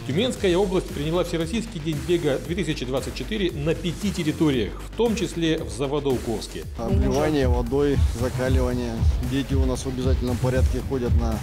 Тюменская область приняла Всероссийский день бега 2024 на 5 территориях, в том числе в Заводоуковске. Обливание водой, закаливание. Дети у нас в обязательном порядке ходят на...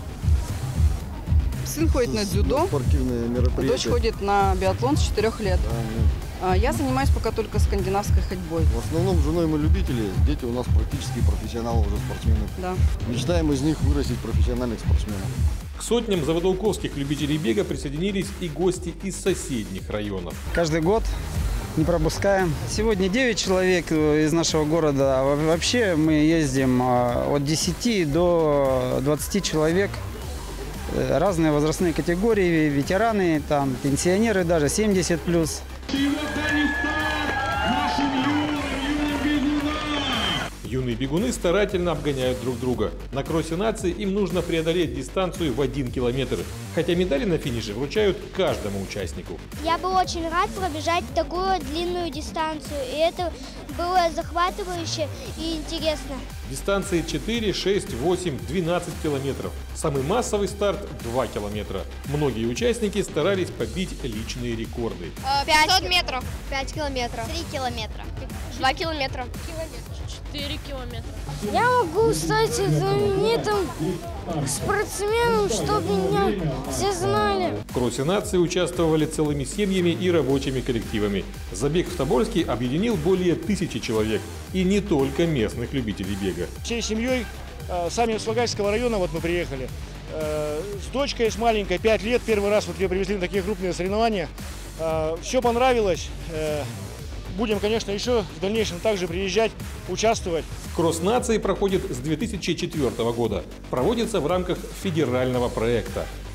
Сын ходит на дзюдо, спортивные мероприятия. дочь ходит на биатлон с 4 лет. Я занимаюсь пока только скандинавской ходьбой. В основном с женой мы любители, дети у нас практически профессионалы уже спортсмены. Да. Мечтаем из них вырастить профессиональных спортсменов. К сотням заводоуковских любителей бега присоединились и гости из соседних районов. Каждый год не пропускаем. Сегодня 9 человек из нашего города. А вообще мы ездим от 10 до 20 человек. Разные возрастные категории, ветераны, там, пенсионеры даже 70+. Юные бегуны старательно обгоняют друг друга. На кроссе нации им нужно преодолеть дистанцию в 1 километр. Хотя медали на финише вручают каждому участнику. Я был очень рад пробежать такую длинную дистанцию. И это было захватывающе и интересно. Дистанции 4, 6, 8, 12 километров. Самый массовый старт – 2 километра. Многие участники старались побить личные рекорды. 500 метров. 5 километров. 3 километра. 2 километра. 4 километра. Я могу стать знаменитым спортсменом, чтобы меня все знали. В кроссе нации участвовали целыми семьями и рабочими коллективами. Забег в Тобольске объединил более 1000 человек. И не только местных любителей бега. Всей семьей сами из Слагальского района вот мы приехали. С дочкой, с маленькой, 5 лет. Первый раз вот ее привезли на такие крупные соревнования. Все понравилось. Будем, конечно, еще в дальнейшем также приезжать, участвовать. Кросс нации проходит с 2004 года. Проводится в рамках федерального проекта.